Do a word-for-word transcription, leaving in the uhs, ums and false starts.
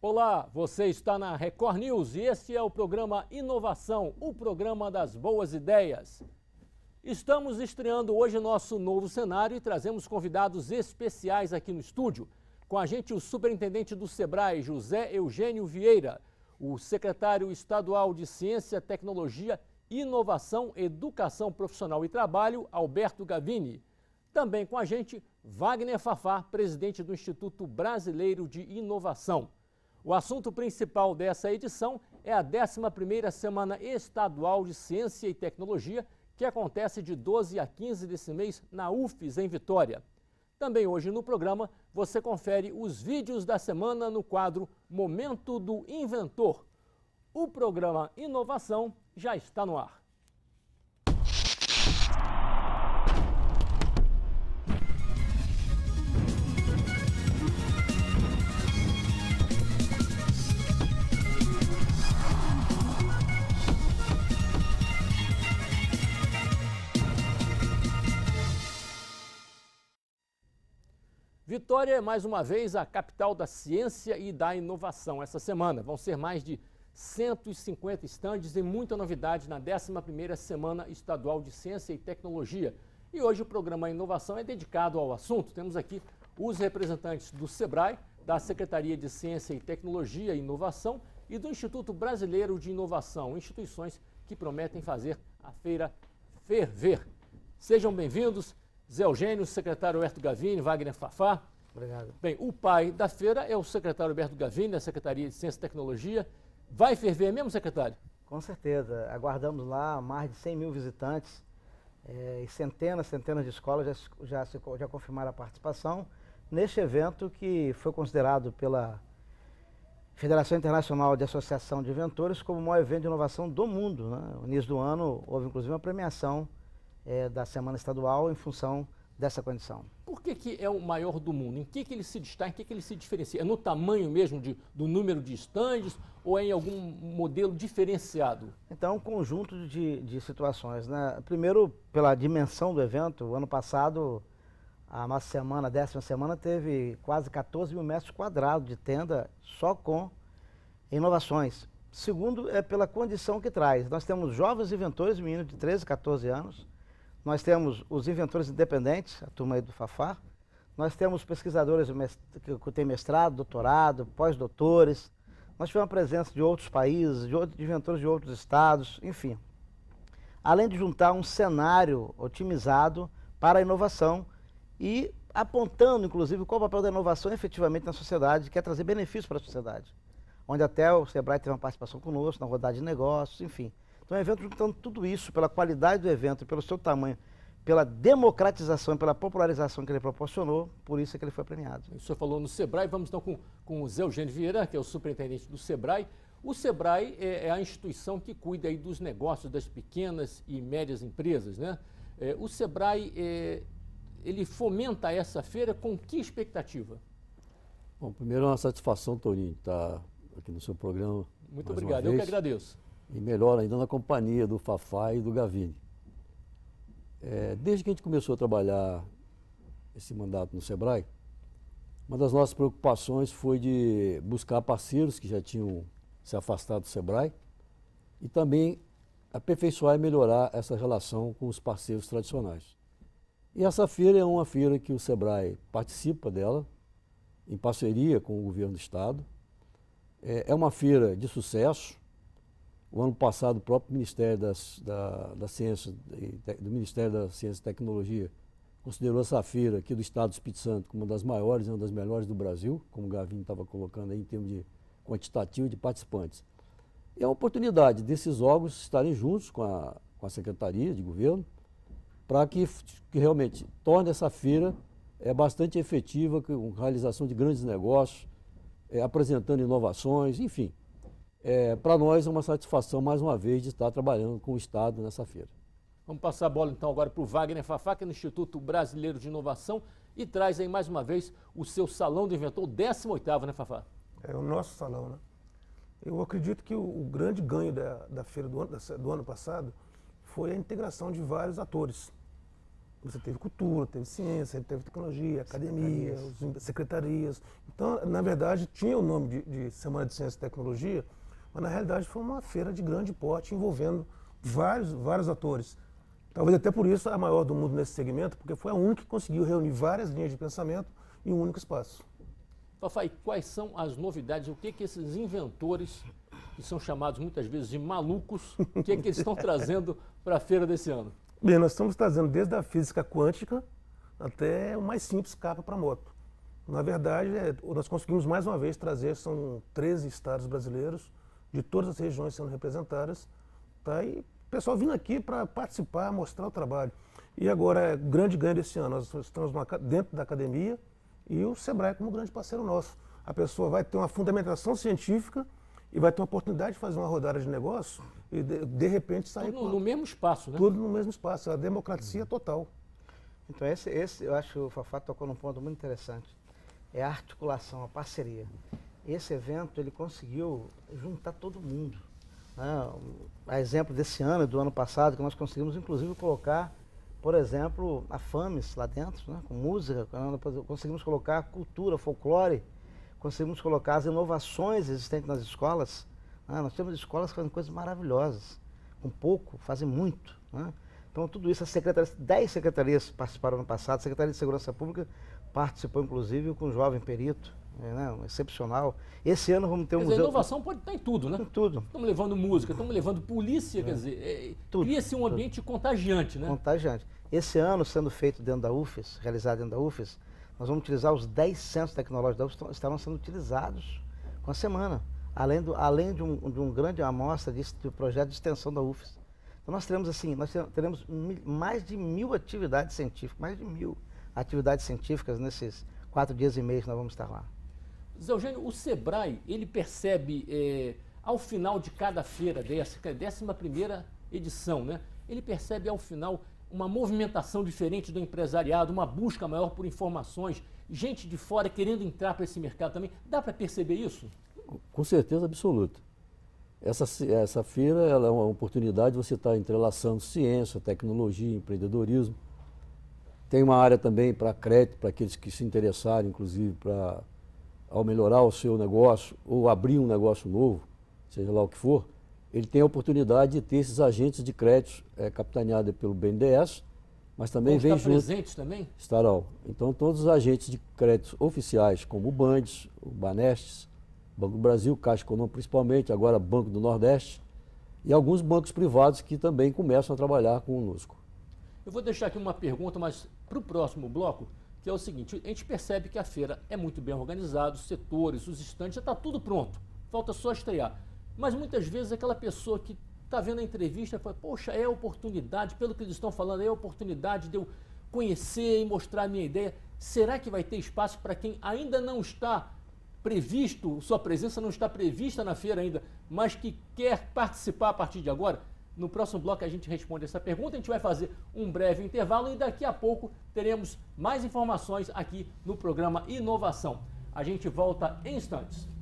Olá, você está na Record News e este é o programa Inovação, o programa das boas ideias. Estamos estreando hoje nosso novo cenário e trazemos convidados especiais aqui no estúdio. Com a gente o superintendente do Sebrae, José Eugênio Vieira, o secretário estadual de Ciência, Tecnologia, Inovação, Educação Profissional e Trabalho, Alberto Gavini. Também com a gente, Wagner Fafá, presidente do Instituto Brasileiro de Inovação. O assunto principal dessa edição é a décima primeira Semana Estadual de Ciência e Tecnologia, que acontece de doze a quinze desse mês na U F S, em Vitória. Também hoje no programa você confere os vídeos da semana no quadro Momento do Inventor. O programa Inovação já está no ar. Vitória é mais uma vez a capital da ciência e da inovação. Essa semana vão ser mais de cento e cinquenta estandes e muita novidade na décima primeira Semana Estadual de Ciência e Tecnologia. E hoje o programa Inovação é dedicado ao assunto. Temos aqui os representantes do Sebrae, da Secretaria de Ciência e Tecnologia e Inovação e do Instituto Brasileiro de Inovação, instituições que prometem fazer a feira ferver. Sejam bem-vindos. Zé Eugênio, secretário Alberto Gavini, Wagner Fafá. Obrigado. Bem, o pai da feira é o secretário Alberto Gavini, da Secretaria de Ciência e Tecnologia. Vai ferver mesmo, secretário? Com certeza. Aguardamos lá mais de cem mil visitantes é, e centenas, centenas de escolas já, já, se, já confirmaram a participação neste evento que foi considerado pela Federação Internacional de Associação de Inventores como o maior evento de inovação do mundo, né? No início do ano houve inclusive uma premiação É, da Semana Estadual em função dessa condição. Por que, que é o maior do mundo? Em que, que ele se destaca, em que, que ele se diferencia? É no tamanho mesmo de, do número de estandes ou é em algum modelo diferenciado? Então, um conjunto de, de situações, né? Primeiro, pela dimensão do evento, o ano passado, a nossa semana, a décima semana, teve quase quatorze mil metros quadrados de tenda só com inovações. Segundo, é pela condição que traz. Nós temos jovens inventores, meninos de treze, quatorze anos. Nós temos os inventores independentes, a turma aí do Fafá. Nós temos pesquisadores que têm mestrado, doutorado, pós-doutores. Nós tivemos a presença de outros países, de, outros, de inventores de outros estados, enfim. Além de juntar um cenário otimizado para a inovação e apontando, inclusive, qual é o papel da inovação efetivamente na sociedade, que é trazer benefícios para a sociedade. Onde até o Sebrae teve uma participação conosco, na rodada de negócios, enfim. Então, o evento juntando tudo isso, pela qualidade do evento, pelo seu tamanho, pela democratização e pela popularização que ele proporcionou, por isso é que ele foi premiado. O senhor falou no Sebrae, vamos então com, com o Zé Eugênio Vieira, que é o superintendente do Sebrae. O Sebrae é, é a instituição que cuida aí dos negócios das pequenas e médias empresas, né? É, o Sebrae, é, ele fomenta essa feira com que expectativa? Bom, primeiro é uma satisfação, Toninho, estar aqui no seu programa. Muito obrigado, eu que agradeço. E melhor ainda na companhia do Fafá e do Gavini. É, desde que a gente começou a trabalhar esse mandato no Sebrae, uma das nossas preocupações foi de buscar parceiros que já tinham se afastado do Sebrae e também aperfeiçoar e melhorar essa relação com os parceiros tradicionais. E essa feira é uma feira que o Sebrae participa dela, em parceria com o governo do estado. É, é uma feira de sucesso. O ano passado, o próprio Ministério das, da, da Ciência, do Ministério da Ciência e Tecnologia considerou essa feira aqui do estado do Espírito Santo como uma das maiores e uma das melhores do Brasil, como o Gavini estava colocando aí em termos de quantitativo de participantes. E é uma oportunidade desses órgãos estarem juntos com a, com a Secretaria de Governo para que, que realmente torne essa feira é, bastante efetiva, com realização de grandes negócios, é, apresentando inovações, enfim. É, para nós é uma satisfação, mais uma vez, de estar trabalhando com o Estado nessa feira. Vamos passar a bola, então, agora para o Wagner Fafá, que é no Instituto Brasileiro de Inovação, e traz aí, mais uma vez, o seu Salão do Inventor, o décimo oitavo, né, Fafá? É o nosso salão, né? Eu acredito que o, o grande ganho da, da feira do ano, do ano passado foi a integração de vários atores. Você teve cultura, teve ciência, teve tecnologia, academia, secretarias. secretarias. Então, na verdade, tinha o nome de, de Semana de Ciência e Tecnologia, mas na realidade foi uma feira de grande porte envolvendo vários, vários atores. Talvez até por isso a maior do mundo nesse segmento, porque foi a única que conseguiu reunir várias linhas de pensamento em um único espaço. Fafá, quais são as novidades? O que que esses inventores, que são chamados muitas vezes de malucos, o que que eles estão trazendo para a feira desse ano? Bem, nós estamos trazendo desde a física quântica até o mais simples capa para moto. Na verdade, é, nós conseguimos mais uma vez trazer, são treze estados brasileiros, de todas as regiões sendo representadas, tá? E o pessoal vindo aqui para participar, mostrar o trabalho. E agora, é grande ganho desse ano, nós estamos numa, dentro da academia e o Sebrae como grande parceiro nosso. A pessoa vai ter uma fundamentação científica e vai ter uma oportunidade de fazer uma rodada de negócio e, de, de repente, sair tudo com... no mesmo espaço, né? Tudo no mesmo espaço, a democracia uhum. total. Então, esse, esse, eu acho que o Fafá tocou num ponto muito interessante. É a articulação, a parceria. Esse evento, ele conseguiu juntar todo mundo. Né? A exemplo desse ano e do ano passado, que nós conseguimos, inclusive, colocar, por exemplo, a FAMES lá dentro, né? Com música, conseguimos colocar cultura, folclore, conseguimos colocar as inovações existentes nas escolas. Né? Nós temos escolas que fazem coisas maravilhosas, com pouco, fazem muito. Né? Então, tudo isso, as secretarias, dez secretarias participaram no passado, a Secretaria de Segurança Pública participou, inclusive, com um jovem perito, né? Um excepcional. Esse ano vamos ter um quer museu... Dizer, a inovação pode estar em tudo, né? Em tudo. Estamos levando música, estamos levando polícia, é. quer dizer, é, cria-se um ambiente tudo. contagiante, né? Contagiante. Esse ano, sendo feito dentro da U F E S, realizado dentro da U F E S, nós vamos utilizar os dez centros tecnológicos da U F E S, estarão sendo utilizados com a semana, além, do, além de, um, de um grande amostra de, de projeto de extensão da U F E S. Então nós teremos assim, nós teremos mil, mais de mil atividades científicas, mais de mil atividades científicas nesses quatro dias e meio que nós vamos estar lá. Zé Eugênio, o Sebrae, ele percebe, é, ao final de cada feira dessa, que é a décima primeira edição, né? Ele percebe ao final uma movimentação diferente do empresariado, uma busca maior por informações, gente de fora querendo entrar para esse mercado também. Dá para perceber isso? Com certeza absoluta. Essa, essa feira ela é uma oportunidade de você estar entrelaçando ciência, tecnologia, empreendedorismo. Tem uma área também para crédito, para aqueles que se interessarem, inclusive, para ao melhorar o seu negócio ou abrir um negócio novo, seja lá o que for, ele tem a oportunidade de ter esses agentes de crédito é, capitaneados pelo B N D E S, mas também vem junto... presentes também? Estarão. Então, todos os agentes de créditos oficiais, como o Bandes, o Banestes, Banco do Brasil, Caixa Econômica principalmente, agora Banco do Nordeste, e alguns bancos privados que também começam a trabalhar conosco. Eu vou deixar aqui uma pergunta, mas para o próximo bloco, que é o seguinte: a gente percebe que a feira é muito bem organizada, os setores, os estandes, já está tudo pronto, falta só estrear. Mas muitas vezes aquela pessoa que está vendo a entrevista fala, poxa, é a oportunidade, pelo que eles estão falando, é a oportunidade de eu conhecer e mostrar a minha ideia. Será que vai ter espaço para quem ainda não está previsto, sua presença não está prevista na feira ainda, mas que quer participar a partir de agora? No próximo bloco a gente responde essa pergunta, a gente vai fazer um breve intervalo e daqui a pouco teremos mais informações aqui no programa Inovação. A gente volta em instantes.